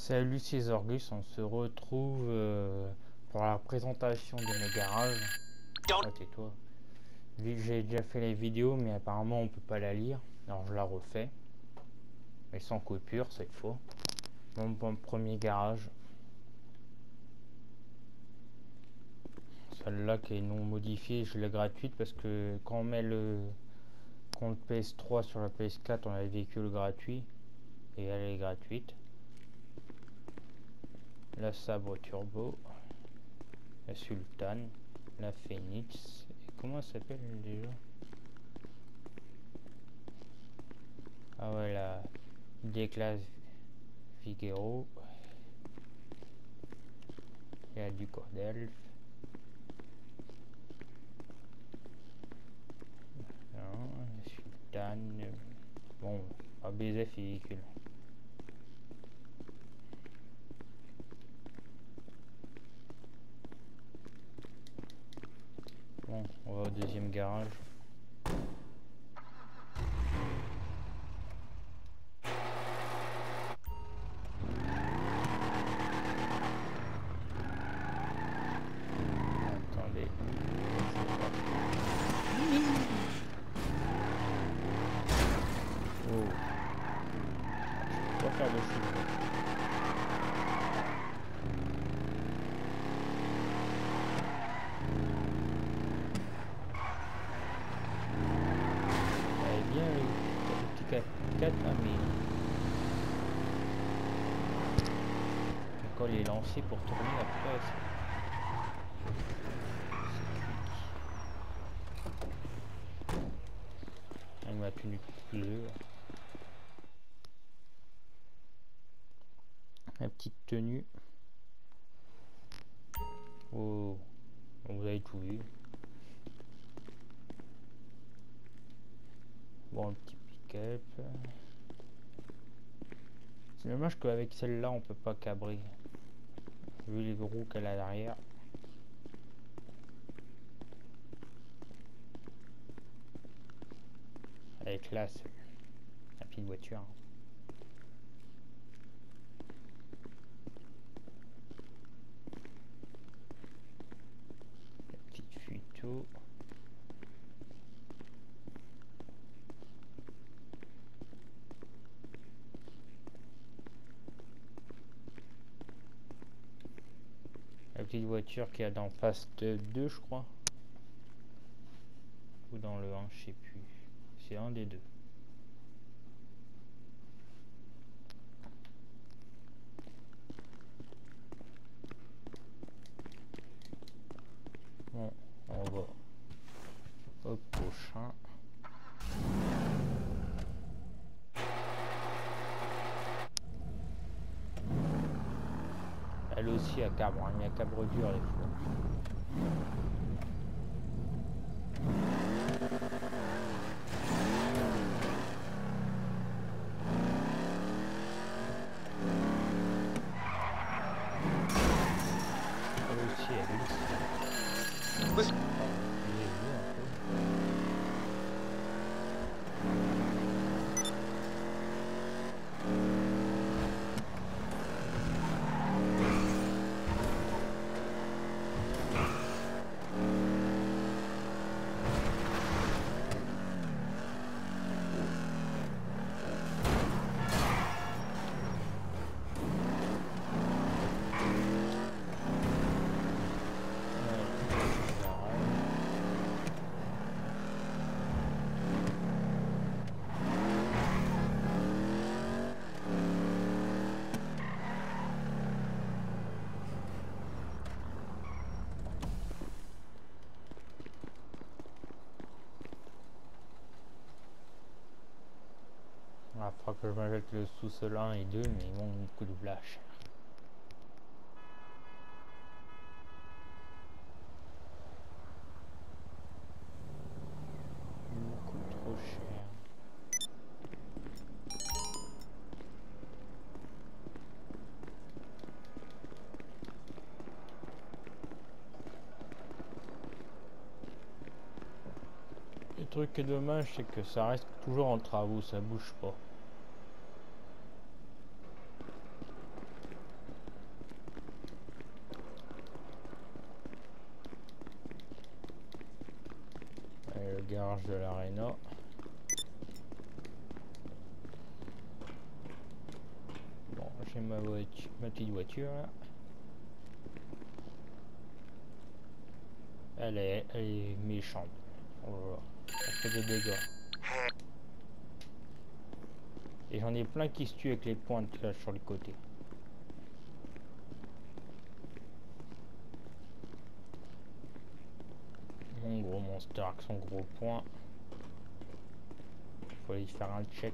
Salut Césorgus, on se retrouve pour la présentation de mes garages. Oh, tais-toi. J'ai déjà fait les vidéos, mais apparemment on peut pas la lire. Alors je la refais, mais sans coupure cette fois. Mon premier garage. Celle-là qui est non modifiée, je l'ai gratuite parce que quand on met le compte PS3 sur la PS4, on a le véhicule gratuit et elle est gratuite. La Sabre Turbo, la Sultan, la Phoenix. Et comment elle s'appelle déjà? Ah ouais, la D-Class Figaro. Il y a du Cordelf. Non, la Sultan. Bon, ABZ véhicule. Bon, on va au deuxième garage. Attendez. Oh. Je peux pas faire de choses. Elle est bien le petit 4x4 là, mais quand il est lancé pour tourner après, il m'a tenu plus. La petite tenue. Oh, vous avez tout vu. Bon, le petit pick-up. C'est dommage qu'avec celle-là, on peut pas cabrer. Vu les roues qu'elle a derrière. Elle est classe, la petite voiture. La petite fuito. La petite voiture qu'il y a dans Fast 2, je crois. Ou dans le 1, je sais plus. C'est un des deux. Bon, on va au prochain. Elle aussi à cabre, hein. Il y a cabre dur des fois. Elle aussi elle glisse. Il faudra que je m'achète le sous-sol 1 et 2, mais ils vont me coûter de la cher. Beaucoup trop cher. Le truc qui est dommage, c'est que ça reste toujours en travaux, ça bouge pas. garage de l'Arena. Bon, j'ai ma petite voiture là. Elle est méchante. Oh là là, ça fait des dégâts. Et j'en ai plein qui se tuent avec les pointes là sur le côté. Mon gros monster avec son gros point. Faut aller faire un check.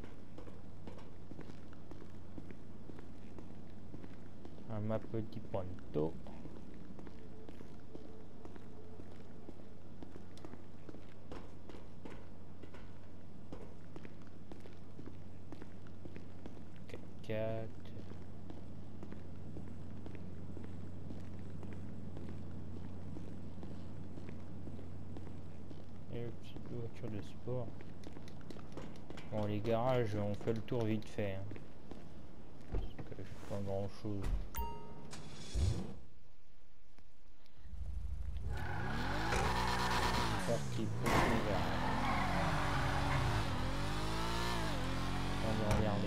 Ma petit ponto. Quatre. Et une petite voiture de sport. Bon, les garages, on fait le tour vite fait. Hein. Parce que je fais pas grand chose. Parti pour le garage. On va regarder.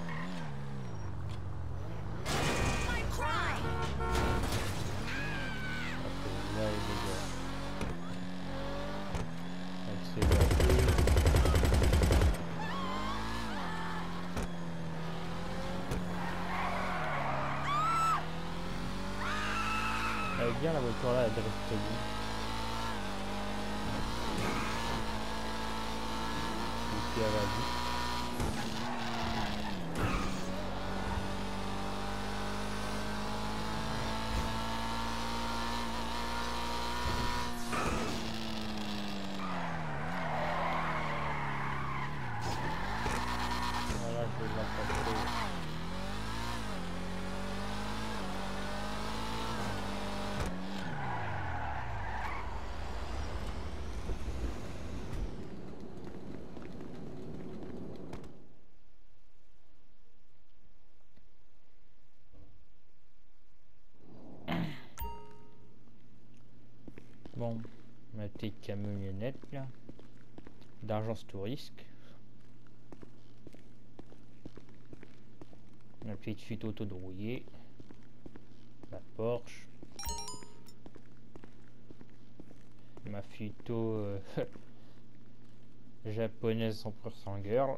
Là, les dégâts. Elle est bien la voiture là, elle reste bien. Et puis elle va vite. Voilà, je vais la passer. Bon, ma petite camionnette là, d'Agence Tourisque. Ma petite fuite autodrouillée. La Porsche. Ma fuito japonaise 100% girl.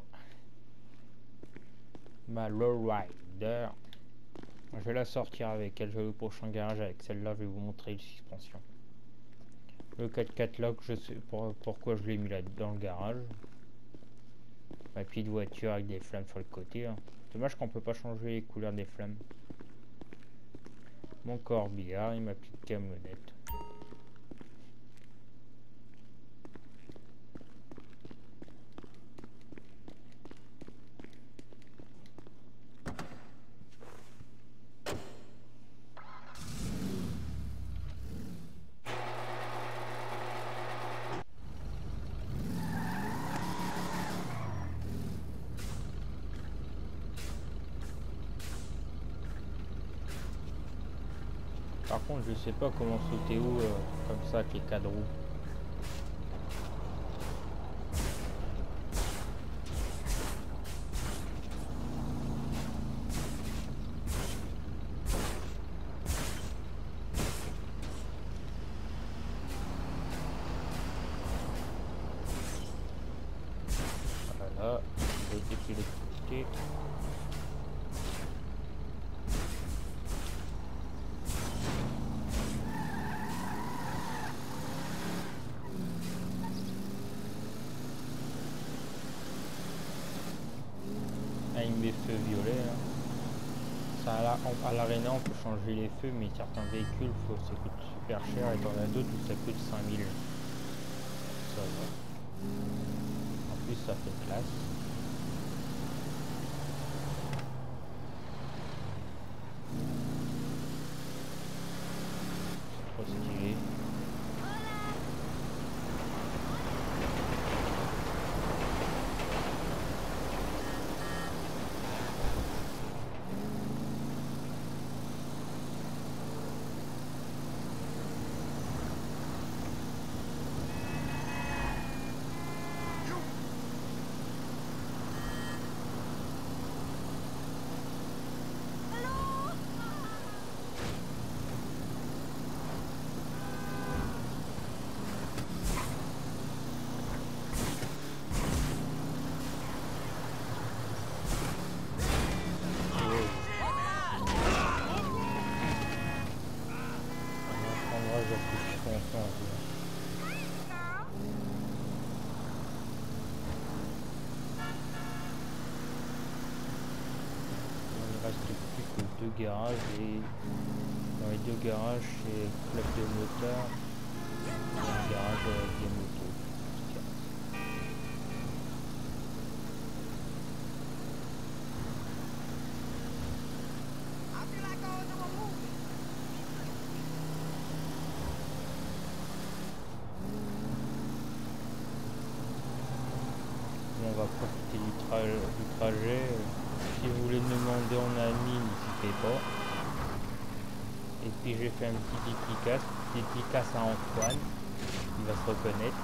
Ma lowrider. Je vais la sortir avec elle, je vais au prochain garage avec celle-là, je vais vous montrer les suspensions. Le 4x4 là, je sais pourquoi je l'ai mis là dans le garage. Ma petite voiture avec des flammes sur le côté. Hein. Dommage qu'on peut pas changer les couleurs des flammes. Mon corbillard et ma petite camionnette. Par contre, je sais pas comment sauter haut comme ça avec les 4 roues. Voilà, l'électricité. Avec mes feux violets. Hein. Ça, à l'Arena, on peut changer les feux, mais certains véhicules, ça coûte super cher, et t'en as d'autres où ça coûte 5000. Ça va. En plus, ça fait classe. C'est trop stylé. reste plus que 2 garages et dans les 2 garages c'est club de motards et un garage des motos. On va profiter du trajet. Si vous voulez me demander en ami, n'hésitez pas. Et puis j'ai fait un petit dédicace à Antoine, il va se reconnaître.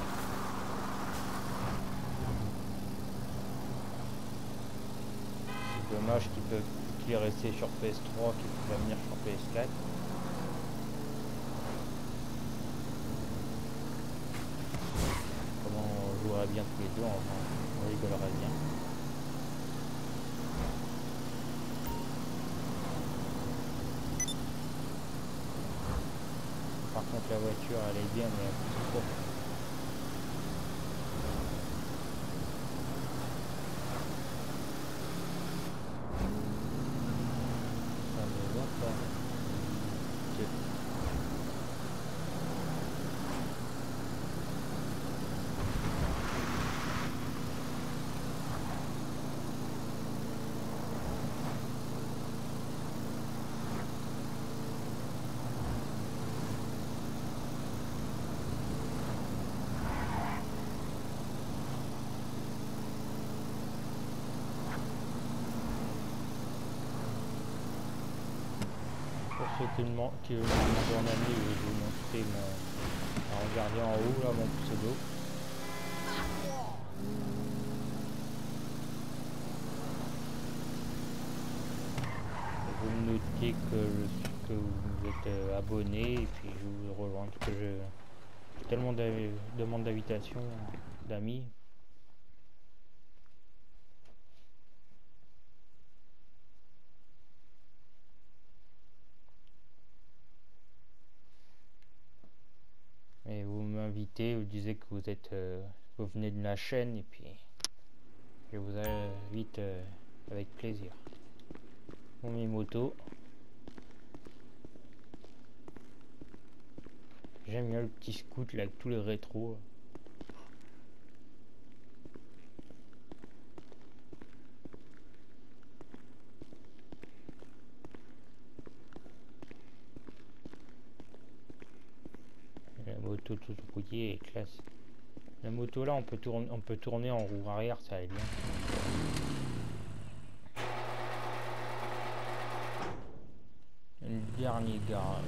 C'est dommage qu'il est resté sur PS3, qu'il va venir sur PS4. Comment on jouerait bien tous les deux, enfin, on rigolerait bien. Par contre la voiture elle est bien, mais elle pousse pas. Ça me va pas. Pour ceux qui veulent me demander en ami, je vais vous montrer regardez en haut là mon pseudo. Vous me notez que vous êtes abonné et puis je vous rejoins parce que j'ai tellement de demandes d'invitation d'amis. Et vous m'invitez, vous disiez que vous êtes vous venez de la chaîne et puis je vous invite avec plaisir. Bon, mes motos. J'aime bien le petit scoot là avec tous les rétros. La moto toute rouillée est classe. La moto là on peut tourner en roue arrière, ça allait bien. Le dernier garage.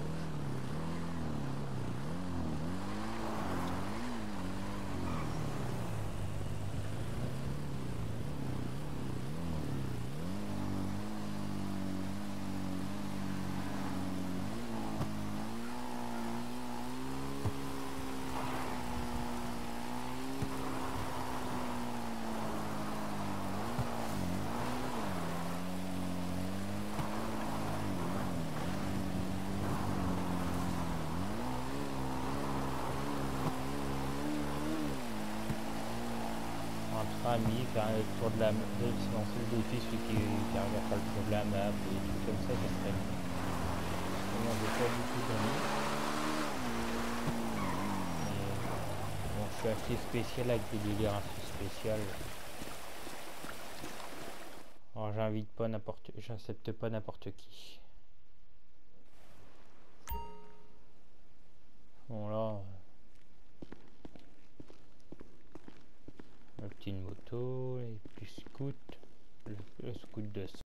Ami, faire un tour de la map, se lancer le défi, celui qui arrive à faire le tour de la map, et des trucs comme ça serait bien. Moi j'ai pas beaucoup d'amis. Bon, je suis assez spécial avec des délires assez spécial. Alors j'accepte pas n'importe qui. Bon là. La petite moto, et puis scoot, le scoot de